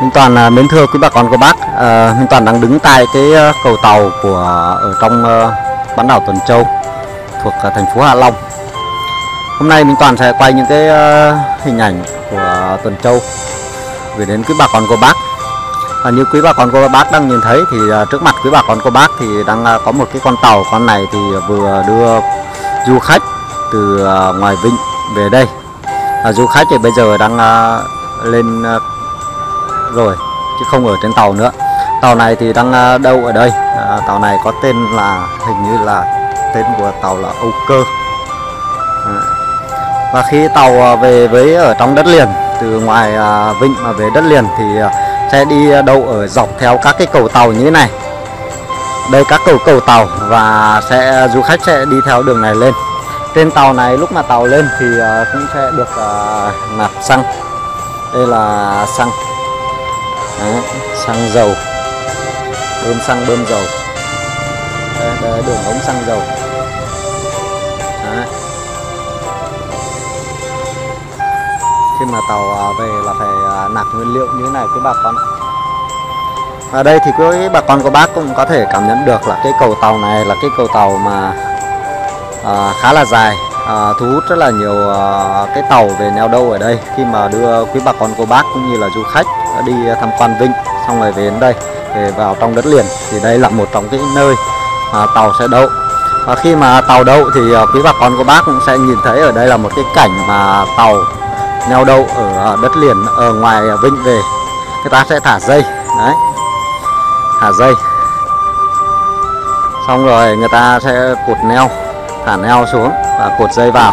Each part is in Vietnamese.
Minh Toàn mến thưa quý bà con cô bác, Minh Toàn đang đứng tại cái cầu tàu ở trong bán đảo Tuần Châu thuộc thành phố Hạ Long. Hôm nay Minh Toàn sẽ quay những cái hình ảnh của Tuần Châu gửi đến quý bà con cô bác. Như quý bà con cô bác đang nhìn thấy thì trước mặt quý bà con cô bác thì đang có một cái con tàu. Con này thì vừa đưa du khách từ ngoài vịnh về đây. Du khách thì bây giờ đang lên rồi chứ không ở trên tàu nữa. Tàu này thì đang đâu ở đây. Tàu này có tên là, hình như là tên của tàu là Âu Cơ. Và khi tàu về với ở trong đất liền, từ ngoài vịnh mà về đất liền thì sẽ đi đâu ở dọc theo các cái cầu tàu như thế này. Đây các cầu tàu, và du khách sẽ đi theo đường này lên. Trên tàu này lúc mà tàu lên thì cũng sẽ được nạp xăng. Đây là xăng. Đấy, xăng dầu, bơm xăng bơm dầu. Đây đường ống xăng dầu. Đấy. Khi mà tàu về là phải nạp nguyên liệu như thế này với bà con. Ở đây thì quý bà con cô bác cũng có thể cảm nhận được là cái cầu tàu này là cái cầu tàu mà khá là dài, thu hút rất là nhiều cái tàu về neo đậu ở đây khi mà đưa quý bà con cô bác cũng như là du khách đi tham quan vịnh xong rồi về đến đây để vào trong đất liền. Thì đây là một trong cái nơi tàu sẽ đậu. Và khi mà tàu đậu thì quý bà con cô bác cũng sẽ nhìn thấy ở đây là một cái cảnh mà tàu neo đậu ở đất liền, ở ngoài vịnh về. Người ta sẽ thả dây, đấy, thả dây xong rồi người ta sẽ cột neo, thả neo xuống và cột dây vào.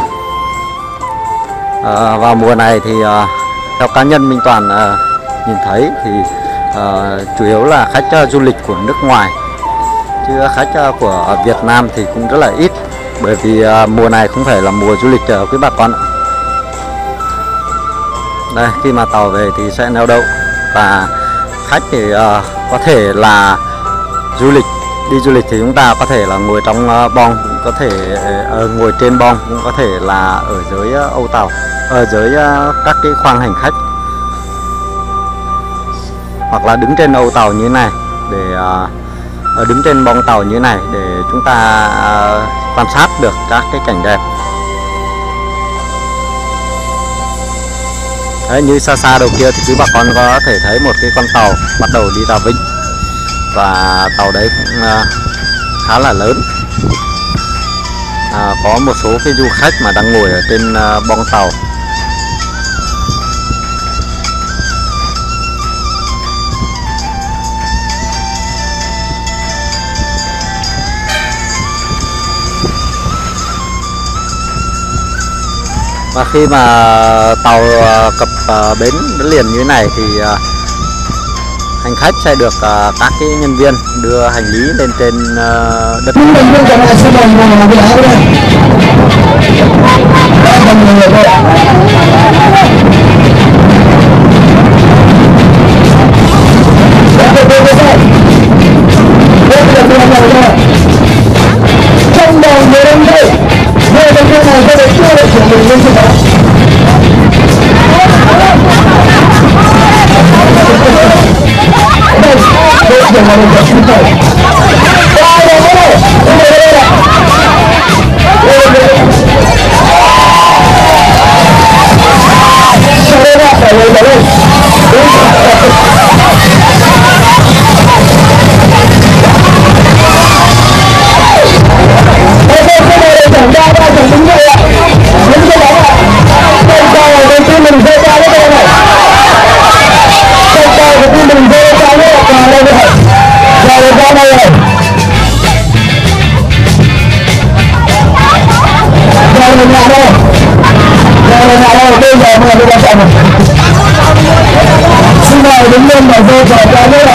Vào mùa này thì theo cá nhân Minh Toàn nhìn thấy thì chủ yếu là khách du lịch của nước ngoài, chứ khách của Việt Nam thì cũng rất là ít, bởi vì mùa này không phải là mùa du lịch quý bà con ạ. Đây, khi mà tàu về thì sẽ neo đậu, và khách thì có thể là đi du lịch thì chúng ta có thể là ngồi trong bong, cũng có thể ngồi trên bong, cũng có thể là ở dưới âu tàu, ở dưới các cái khoang hành khách, hoặc là đứng trên âu tàu như thế này, để đứng trên bong tàu như thế này để chúng ta quan sát được các cái cảnh đẹp. Đấy, như xa xa đầu kia thì quý bà con có thể thấy một cái con tàu bắt đầu đi vào vịnh, và tàu đấy cũng khá là lớn. Có một số cái du khách mà đang ngồi ở trên bong tàu. Và khi mà tàu cập bến đất liền như thế này thì hành khách sẽ được các cái nhân viên đưa hành lý lên trên đất. Trong đầu người đông đây, người đông này sẽ được đưa được của mình lên trên đó. Xin mời đứng lên và vô trò cho nữa.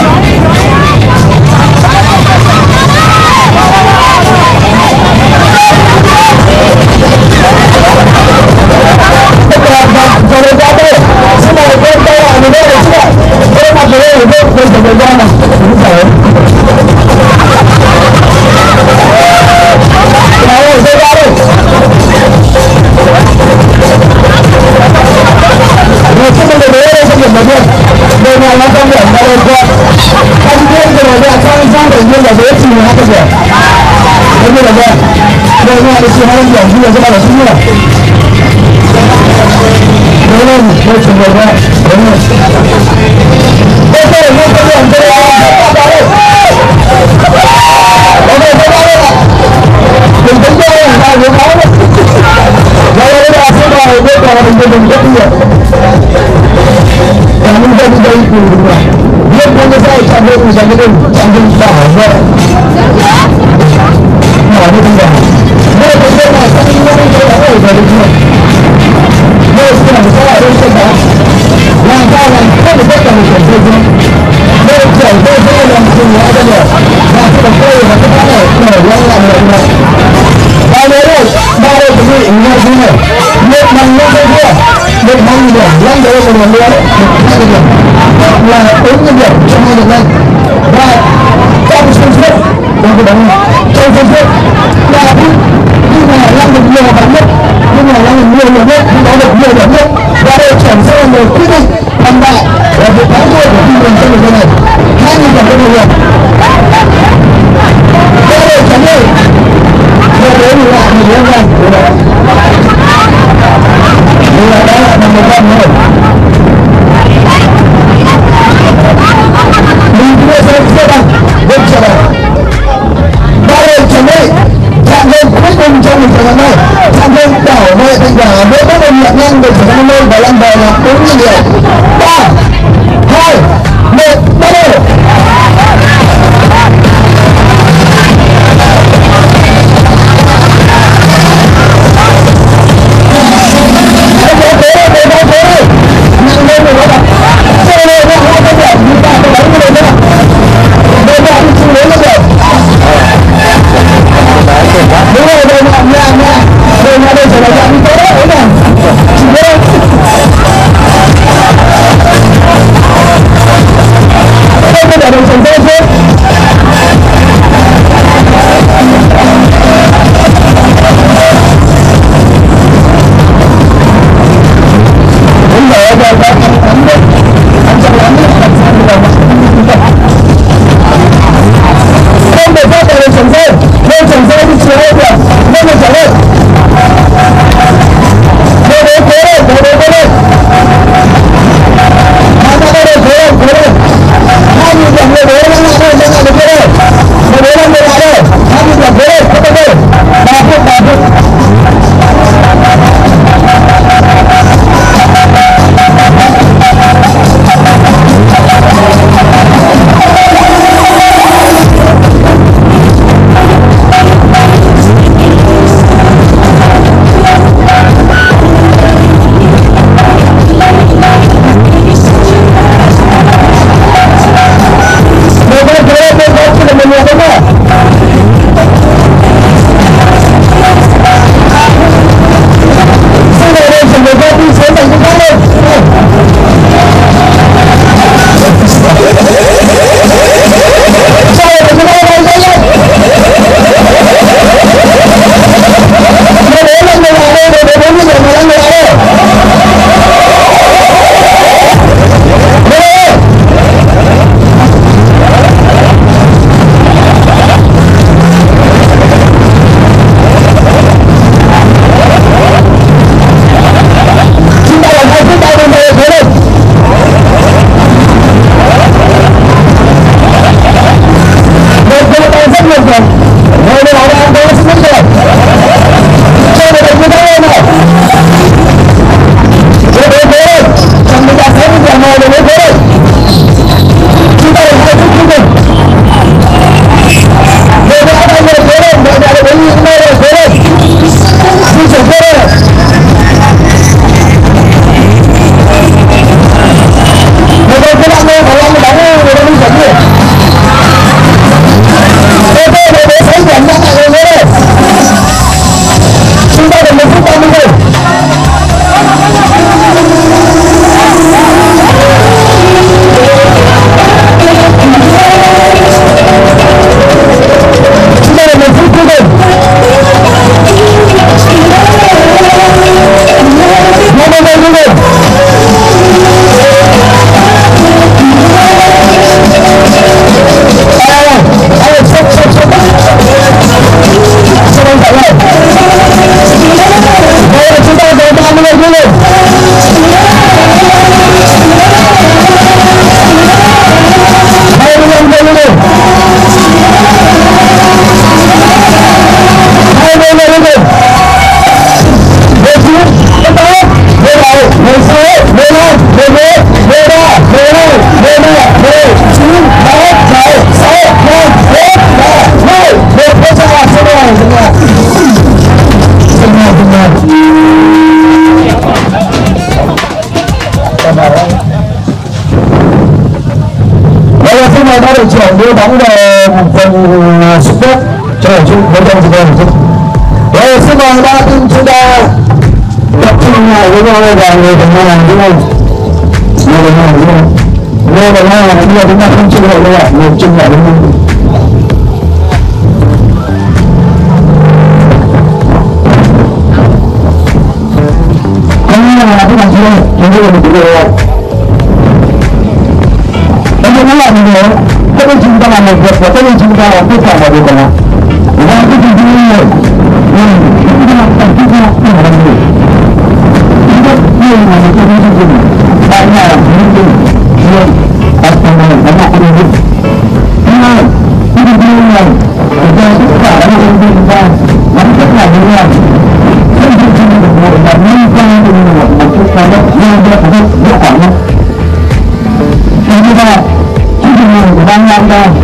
Tất cả bạn cho lên ra đây. Xin mời bên đây là người đây là chứ ạ. Bên mặt người đây là bên phải người ra này. Đúng rồi. Rồi, dây ra đây. Rồi, xin mời người đây là điểm đầu tiên. Đây là nó trong là sang tự nhiên là dễ chịu hết rồi. Thế như là vậy. Rồi nghe được sự hay nhiều như là các bạn xin nữa. Đúng không? Tôi chuẩn bị ra. Đúng không? Ok, nghe các bạn tôi là mình tính chơi là sao cũng khó đấy. Rồi bây giờ sẽ đòi bây giờ mình rất nhiều. Và mình đây thì đúng rồi. Biết bao nhiêu sai chẳng được mình chẳng được bỏ rồi. Bỏ đi không bỏ. Đây là cái này sao mình không có ở rồi được chưa? Đây sẽ làm sao ở đây sẽ đó. Làm sao làm không được tất cả mình phải chơi. Đây chảy tôi sẽ làm gì nữa đây rồi. Và sẽ được tôi và các bạn này để làm được rồi. Bao nhiêu đây? Bao nhiêu quý vị nghe gì này? Một bằng năm mươi kia, một bằng điểm, năm đấy là một nữa, hai điểm, là bốn mươi điểm trong hai điểm này. Và trong sân suốt, đừng có đánh trong sân suốt là nhưng mà làm được nhiều điểm nhất, nhưng mà làm được nhiều điểm nhất, nhưng có được nhiều điểm nhất. Và đây chuyển sang một quyết định thành bại là việc thắng thua của team mình trong đường này. 20 điểm cho người Việt. Đây chấm đây. Đây là một liên quan của đó. Đây là đó là một con thôi. Mình cũng sẽ xem đây. Được chưa nào? Đây chấm đây. Chạm lên cuối cùng trong một trận đấu này. Chạm lên bảo vệ thành quả với các đồng nhận nhanh được trận đấu này và làm bờ là 4.000 điểm. 3, 2, 1, bắt đầu. Xin mời ba đội trưởng đưa bóng về phần support cho đội chung với trong sự kiện. Rồi xin mời ba team chúng ta tập trung lại với nhau và người đồng hành đúng không? Người đồng hành đúng không? Người đồng hành là bây giờ chúng ta không chung hội đâu ạ, người chung lại đúng không? Không là cái bằng chưa? Chúng tôi là một cái điều nó là gì nữa? Tất nhiên chúng ta làm một việc và tất nhiên chúng ta làm tất cả mọi việc còn lại. Và cái gì cũng như vậy. Chúng ta cần chúng ta không phải làm gì. Chúng ta như là một cái chương trình. Tại nhà là một chương trình. Nhưng tại sao này nó là cái gì? Thứ hai, cái chương trình này chúng ta tất cả là một chương trình chúng ta nắm tất cả như nhau. Cái chương trình được một là nâng cao một chút cao nhất, nhưng mà không rất khoảng nhất. Chúng ta đang làm ra